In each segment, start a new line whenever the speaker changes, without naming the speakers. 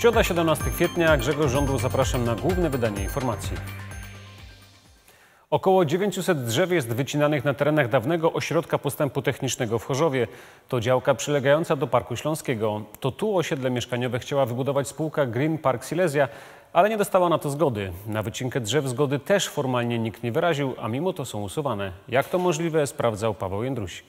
Środa, 17 kwietnia. Grzegorz Żądło, zapraszam na główne wydanie informacji. Około 900 drzew jest wycinanych na terenach dawnego Ośrodka Postępu Technicznego w Chorzowie. To działka przylegająca do Parku Śląskiego. To tu osiedle mieszkaniowe chciała wybudować spółka Green Park Silesia, ale nie dostała na to zgody. Na wycinkę drzew zgody też formalnie nikt nie wyraził, a mimo to są usuwane. Jak to możliwe, sprawdzał Paweł Jędrusik.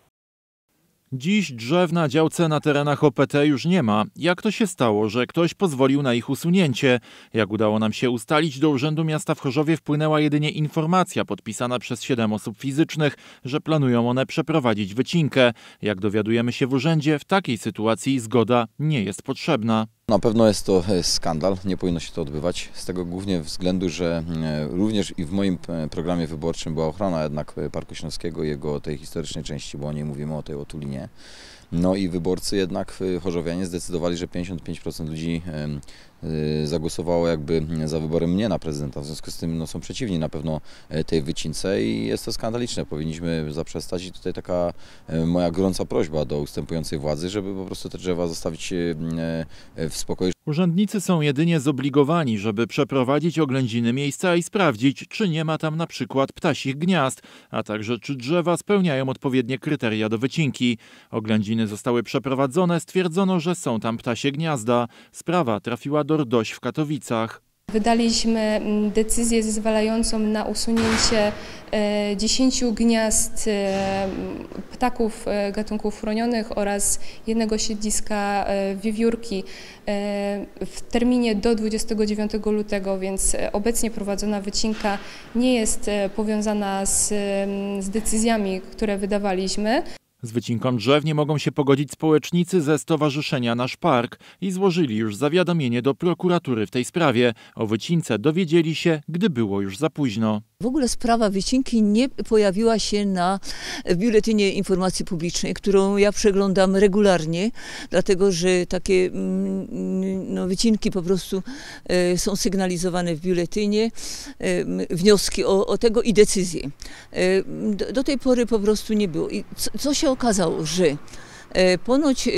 Dziś drzew na działce na terenach OPT już nie ma. Jak to się stało, że ktoś pozwolił na ich usunięcie? Jak udało nam się ustalić, do Urzędu Miasta w Chorzowie wpłynęła jedynie informacja podpisana przez 7 osób fizycznych, że planują one przeprowadzić wycinkę. Jak dowiadujemy się w urzędzie, w takiej sytuacji zgoda nie jest potrzebna.
Na pewno jest to skandal, nie powinno się to odbywać, z tego głównie względu, że również i w moim programie wyborczym była ochrona jednak Parku Śląskiego i jego tej historycznej części, bo o niej mówimy, o tej otulinie. No i wyborcy jednak chorzowianie zdecydowali, że 55% ludzi zagłosowało jakby za wyborem mnie na prezydenta, w związku z tym są przeciwni na pewno tej wycince i jest to skandaliczne. Powinniśmy zaprzestać i tutaj taka moja gorąca prośba do ustępującej władzy, żeby po prostu te drzewa zostawić w spokoju.
Urzędnicy są jedynie zobligowani, żeby przeprowadzić oględziny miejsca i sprawdzić, czy nie ma tam na przykład ptasich gniazd, a także czy drzewa spełniają odpowiednie kryteria do wycinki. Oględziny zostały przeprowadzone, stwierdzono, że są tam ptasie gniazda. Sprawa trafiła do RDOŚ w Katowicach.
Wydaliśmy decyzję zezwalającą na usunięcie 10 gniazd ptaków gatunków chronionych oraz jednego siedliska wiewiórki w terminie do 29 lutego, więc obecnie prowadzona wycinka nie jest powiązana z decyzjami, które wydawaliśmy.
Z wycinką drzew nie mogą się pogodzić społecznicy ze Stowarzyszenia Nasz Park i złożyli już zawiadomienie do prokuratury w tej sprawie. O wycince dowiedzieli się, gdy było już za późno.
W ogóle sprawa wycinki nie pojawiła się w Biuletynie Informacji Publicznej, którą ja przeglądam regularnie, dlatego że takie wycinki po prostu są sygnalizowane w biuletynie, wnioski o tego i decyzje. Do tej pory po prostu nie było. I co się okazało, że ponoć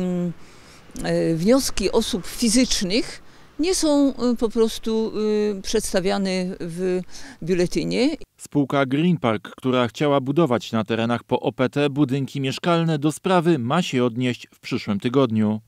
wnioski osób fizycznych nie są po prostu przedstawiane w biuletynie.
Spółka Green Park, która chciała budować na terenach po OPT budynki mieszkalne, do sprawy ma się odnieść w przyszłym tygodniu.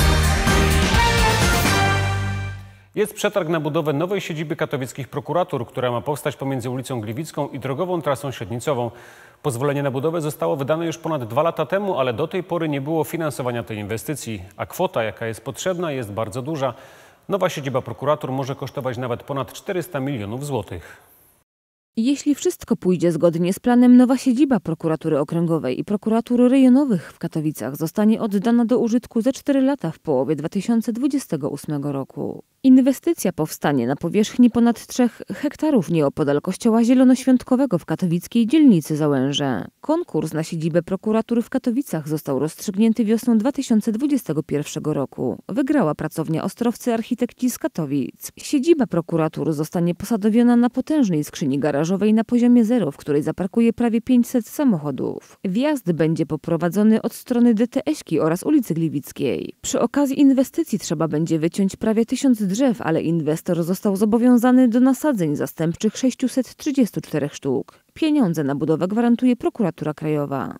Jest przetarg na budowę nowej siedziby katowickich prokuratur, która ma powstać pomiędzy ulicą Gliwicką i drogową trasą średnicową. Pozwolenie na budowę zostało wydane już ponad 2 lata temu, ale do tej pory nie było finansowania tej inwestycji, a kwota, jaka jest potrzebna, jest bardzo duża. Nowa siedziba prokuratur może kosztować nawet ponad 400 milionów złotych.
Jeśli wszystko pójdzie zgodnie z planem, nowa siedziba prokuratury okręgowej i prokuratur rejonowych w Katowicach zostanie oddana do użytku za 4 lata w połowie 2028 roku. Inwestycja powstanie na powierzchni ponad 3 hektarów nieopodal Kościoła Zielonoświątkowego w katowickiej dzielnicy Załęże. Konkurs na siedzibę prokuratury w Katowicach został rozstrzygnięty wiosną 2021 roku. Wygrała pracownia Ostrowcy Architekci z Katowic. Siedziba prokuratur zostanie posadowiona na potężnej skrzyni garażowej na poziomie 0, w której zaparkuje prawie 500 samochodów. Wjazd będzie poprowadzony od strony DTS-ki oraz ulicy Gliwickiej. Przy okazji inwestycji trzeba będzie wyciąć prawie 1000 drzew, ale inwestor został zobowiązany do nasadzeń zastępczych 634 sztuk. Pieniądze na budowę gwarantuje prokuratura krajowa.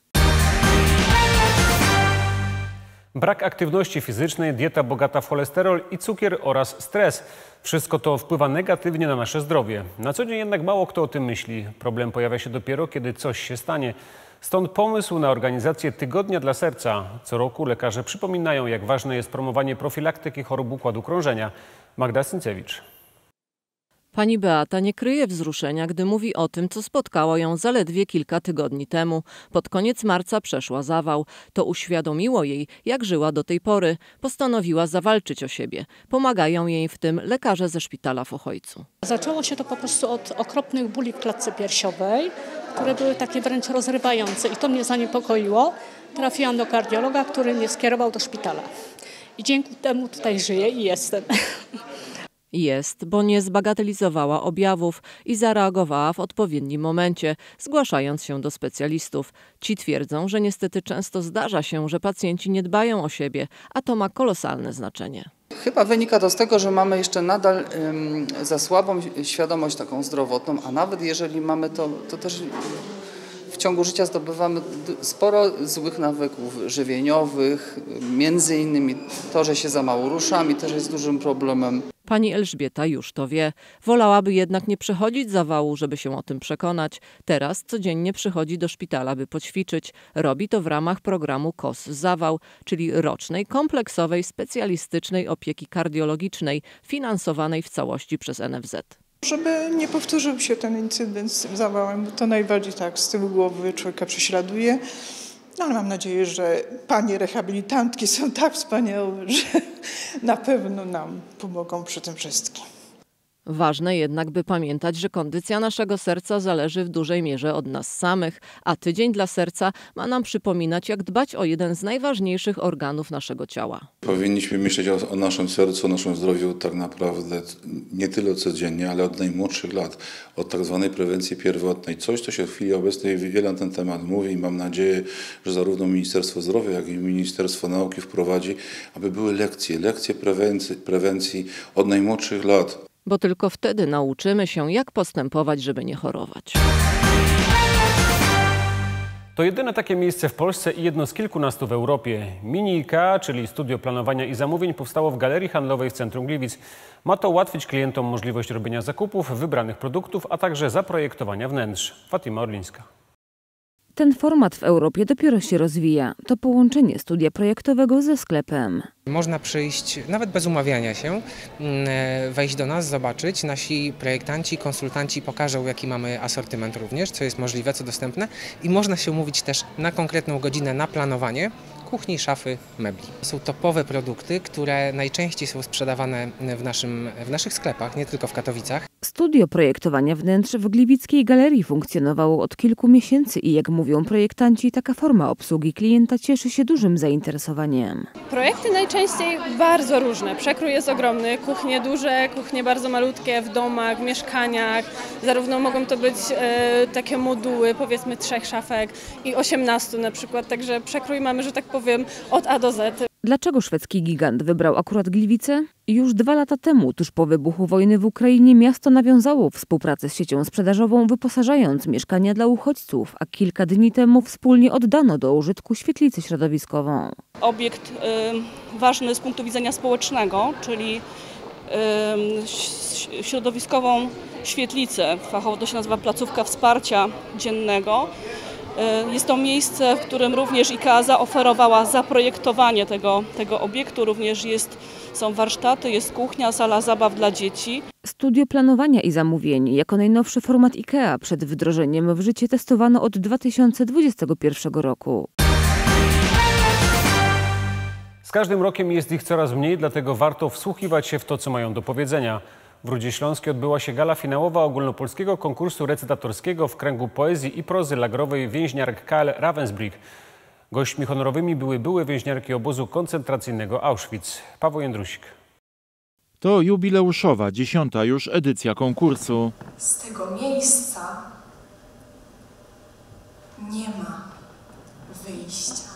Brak aktywności fizycznej, dieta bogata w cholesterol i cukier oraz stres. Wszystko to wpływa negatywnie na nasze zdrowie. Na co dzień jednak mało kto o tym myśli. Problem pojawia się dopiero, kiedy coś się stanie. Stąd pomysł na organizację Tygodnia dla Serca. Co roku lekarze przypominają, jak ważne jest promowanie profilaktyki chorób układu krążenia. Magda Syncewicz.
Pani Beata nie kryje wzruszenia, gdy mówi o tym, co spotkało ją zaledwie kilka tygodni temu. Pod koniec marca przeszła zawał. To uświadomiło jej, jak żyła do tej pory. Postanowiła zawalczyć o siebie. Pomagają jej w tym lekarze ze szpitala w Ochojcu.
Zaczęło się to po prostu od okropnych bóli w klatce piersiowej, które były takie wręcz rozrywające i to mnie zaniepokoiło. Trafiłam do kardiologa, który mnie skierował do szpitala. I dzięki temu tutaj żyję i jestem.
Jest, bo nie zbagatelizowała objawów i zareagowała w odpowiednim momencie, zgłaszając się do specjalistów. Ci twierdzą, że niestety często zdarza się, że pacjenci nie dbają o siebie, a to ma kolosalne znaczenie.
Chyba wynika to z tego, że mamy jeszcze nadal za słabą świadomość taką zdrowotną, a nawet jeżeli mamy to też w ciągu życia zdobywamy sporo złych nawyków żywieniowych, między innymi to, że się za mało ruszamy, też jest dużym problemem.
Pani Elżbieta już to wie. Wolałaby jednak nie przechodzić zawału, żeby się o tym przekonać. Teraz codziennie przychodzi do szpitala, by poćwiczyć. Robi to w ramach programu KOS Zawał, czyli rocznej, kompleksowej, specjalistycznej opieki kardiologicznej, finansowanej w całości przez NFZ.
Żeby nie powtórzył się ten incydent z tym zawałem, bo to najbardziej tak z tyłu głowy człowieka prześladuje. No, ale mam nadzieję, że panie rehabilitantki są tak wspaniałe, że na pewno nam pomogą przy tym wszystkim.
Ważne jednak, by pamiętać, że kondycja naszego serca zależy w dużej mierze od nas samych, a tydzień dla serca ma nam przypominać, jak dbać o jeden z najważniejszych organów naszego ciała.
Powinniśmy myśleć o naszym sercu, o naszym zdrowiu tak naprawdę nie tyle codziennie, ale od najmłodszych lat, od tak zwanej prewencji pierwotnej. Coś, co się w chwili obecnej wiele na ten temat mówi i mam nadzieję, że zarówno Ministerstwo Zdrowia, jak i Ministerstwo Nauki wprowadzi, aby były lekcje prewencji od najmłodszych lat.
Bo tylko wtedy nauczymy się, jak postępować, żeby nie chorować.
To jedyne takie miejsce w Polsce i jedno z kilkunastu w Europie. Mini IKEA, czyli studio planowania i zamówień, powstało w galerii handlowej w centrum Gliwic. Ma to ułatwić klientom możliwość robienia zakupów wybranych produktów, a także zaprojektowania wnętrz. Fatima Orlińska.
Ten format w Europie dopiero się rozwija. To połączenie studia projektowego ze sklepem.
Można przyjść, nawet bez umawiania się, wejść do nas, zobaczyć. Nasi projektanci, konsultanci pokażą, jaki mamy asortyment również, co jest możliwe, co dostępne. I można się umówić też na konkretną godzinę na planowanie kuchni, szafy, mebli. Są topowe produkty, które najczęściej są sprzedawane w naszych sklepach, nie tylko w Katowicach.
Studio projektowania wnętrz w Gliwickiej Galerii funkcjonowało od kilku miesięcy i jak mówią projektanci, taka forma obsługi klienta cieszy się dużym zainteresowaniem.
Projekty najczęściej bardzo różne. Przekrój jest ogromny, kuchnie duże, kuchnie bardzo malutkie, w domach, w mieszkaniach. Zarówno mogą to być takie moduły, powiedzmy 3 szafek i 18 na przykład, także przekrój mamy, że tak powiem, od A do Z.
Dlaczego szwedzki gigant wybrał akurat Gliwice? Już 2 lata temu, tuż po wybuchu wojny w Ukrainie, miasto nawiązało współpracę z siecią sprzedażową, wyposażając mieszkania dla uchodźców, a kilka dni temu wspólnie oddano do użytku świetlicę środowiskową.
Obiekt ważny z punktu widzenia społecznego, czyli środowiskową świetlicę, fachowo to się nazywa placówka wsparcia dziennego. Jest to miejsce, w którym również IKEA zaoferowała zaprojektowanie tego obiektu. Również są warsztaty, jest kuchnia, sala zabaw dla dzieci.
Studio planowania i zamówień jako najnowszy format IKEA przed wdrożeniem w życie testowano od 2021 roku.
Z każdym rokiem jest ich coraz mniej, dlatego warto wsłuchiwać się w to, co mają do powiedzenia. W Rudzie Śląskiej odbyła się gala finałowa ogólnopolskiego konkursu recytatorskiego w kręgu poezji i prozy lagrowej więźniarek KL Ravensbrück. Gośćmi honorowymi były więźniarki obozu koncentracyjnego Auschwitz. Paweł Jędrusik.
To jubileuszowa 10. już edycja konkursu.
Z tego miejsca nie ma wyjścia.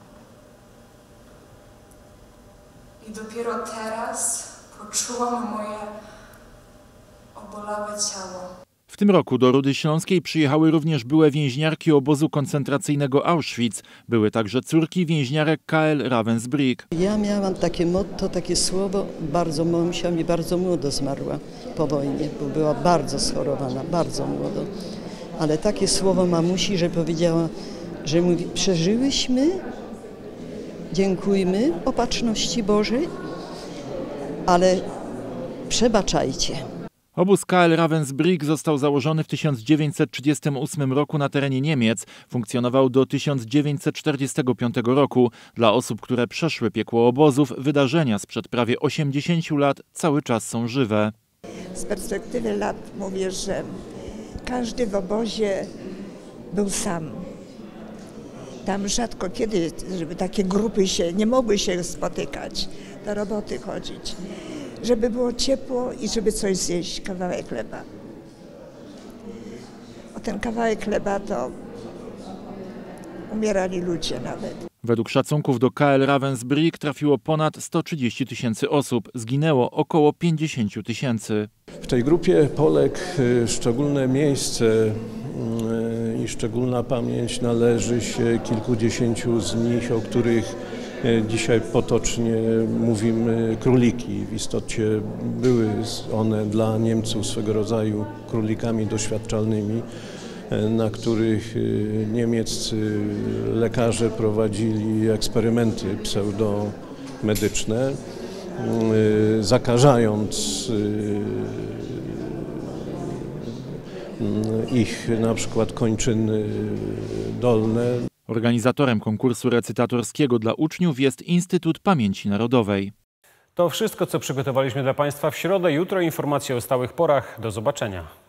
I dopiero teraz poczułam moje obolałe ciało.
W tym roku do Rudy Śląskiej przyjechały również byłe więźniarki obozu koncentracyjnego Auschwitz. Były także córki więźniarek KL Ravensbrück.
Ja miałam takie motto, takie słowo, mamusia mi bardzo młodo zmarła po wojnie, bo była bardzo schorowana, bardzo młodo. Ale takie słowo mamusi, że powiedziała, że mówi, przeżyłyśmy, dziękujmy opatrzności Bożej, ale przebaczajcie.
Obóz KL Ravensbrück został założony w 1938 roku na terenie Niemiec. Funkcjonował do 1945 roku. Dla osób, które przeszły piekło obozów, wydarzenia sprzed prawie 80 lat cały czas są żywe.
Z perspektywy lat mówię, że każdy w obozie był sam. Tam rzadko kiedy, żeby takie grupy nie mogły się spotykać, do roboty chodzić. Żeby było ciepło i żeby coś zjeść, kawałek chleba. O ten kawałek chleba to umierali ludzie nawet.
Według szacunków do KL Ravensbrück trafiło ponad 130 000 osób, zginęło około 50 000.
W tej grupie Polek szczególne miejsce i szczególna pamięć należy się kilkudziesięciu z nich, o których dzisiaj potocznie mówimy króliki. W istocie były one dla Niemców swego rodzaju królikami doświadczalnymi, na których niemieccy lekarze prowadzili eksperymenty pseudomedyczne, zakażając ich na przykład kończyny dolne.
Organizatorem konkursu recytatorskiego dla uczniów jest Instytut Pamięci Narodowej.
To wszystko, co przygotowaliśmy dla Państwa w środę. Jutro informacje o stałych porach. Do zobaczenia.